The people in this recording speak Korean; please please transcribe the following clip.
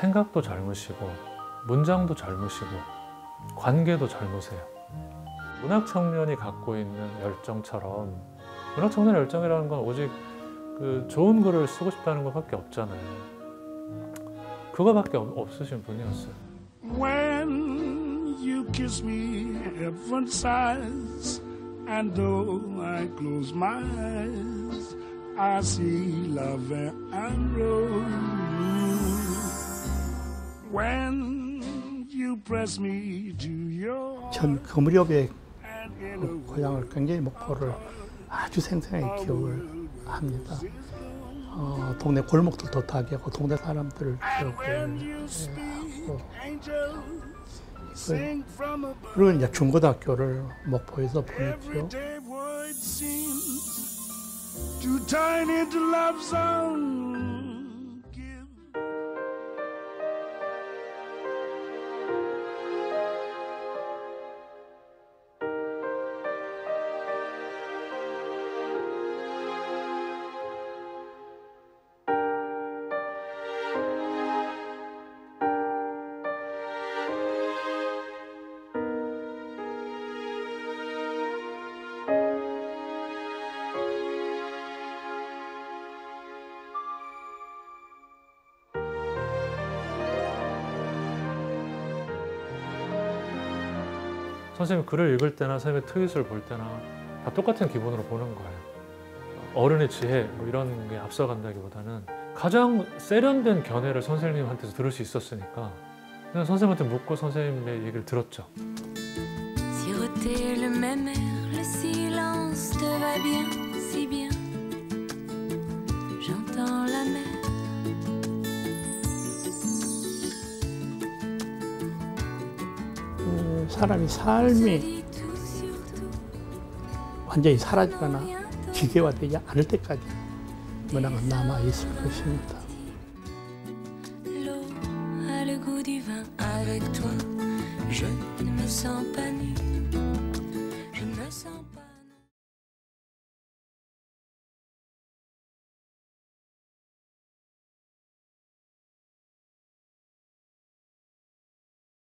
생각도 젊으시고 문장도 젊으시고 관계도 젊으세요. 문학 청년이 갖고 있는 열정처럼 문학 청년의 열정이라는 건 오직 그 좋은 글을 쓰고 싶다는 것밖에 없잖아요. 그거밖에 없으신 분이었어요. When you kiss me, heaven sighs, and though I close my eyes, I see love and rose. When you press me to your 전 그 무렵에 그 고향을 굉장히 목포를 아주 생생하게 기억을 합니다. 동네 골목들도 다 기억하고 동네 사람들을 기억을 하고 그리고 이제 중고등학교를 목포에서 보냈죠. to turn into love song. 선생님 글을 읽을 때나 선생님의 트윗을 볼 때나 다 똑같은 기분으로 보는 거예요. 어른의 지혜 뭐 이런 게 앞서간다기보다는 가장 세련된 견해를 선생님한테서 들을 수 있었으니까 그냥 선생님한테 묻고 선생님의 얘기를 들었죠. Siroter le même air, le silence te va bien, si bien. J'entends la mer. 사람이 삶이 완전히 사라지거나 기계화되지 않을 때까지 문학은 남아있을 것입니다. L'eau a le goût du vin avec toi. Je ne me sens pas nue. Je me sens